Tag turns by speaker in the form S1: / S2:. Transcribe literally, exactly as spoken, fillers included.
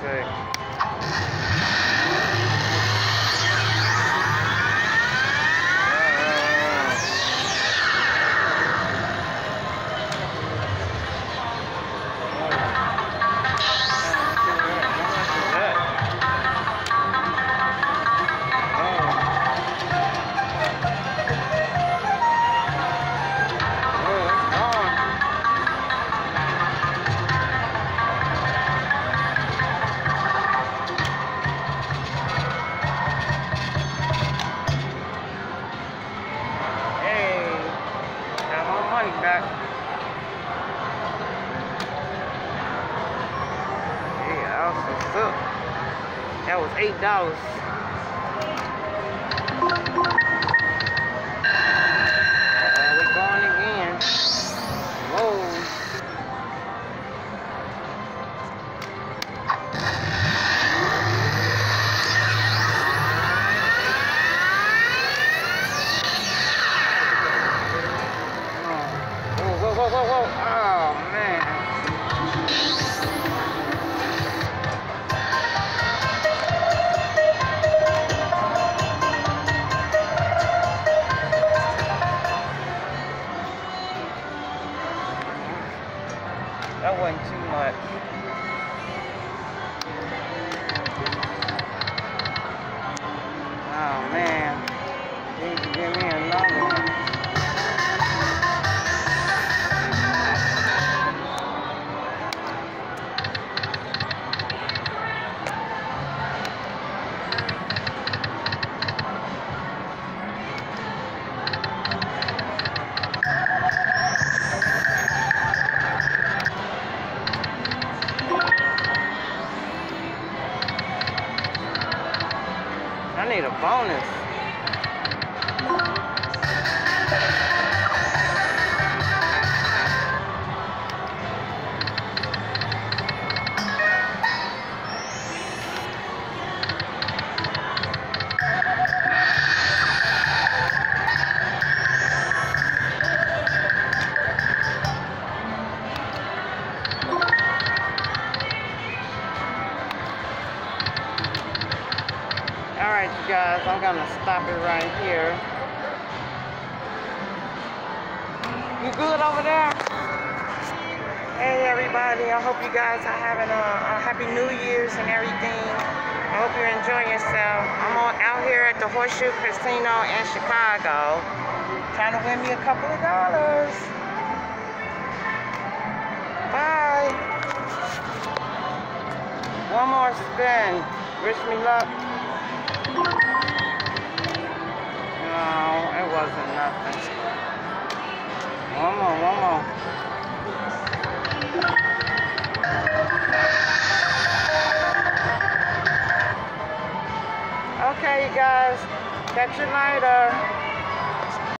S1: see. Back. Yeah, that was what's up. That was eight dollars. Uh, we're going again. Whoa. Whoa, whoa, whoa, whoa. Oh, man. That wasn't too much. Oh, man. You need to give me another one. I need a bonus. Alright, you guys, I'm gonna stop it right here. You good over there? Hey everybody, I hope you guys are having a, a happy New Year's and everything. I hope you're enjoying yourself. I'm on, out here at the HorseShoe Casino in Chicago, trying to win me a couple of dollars. Bye. One more spin. Wish me luck. No, it wasn't nothing. One more, one more. Okay, you guys. Catch you later.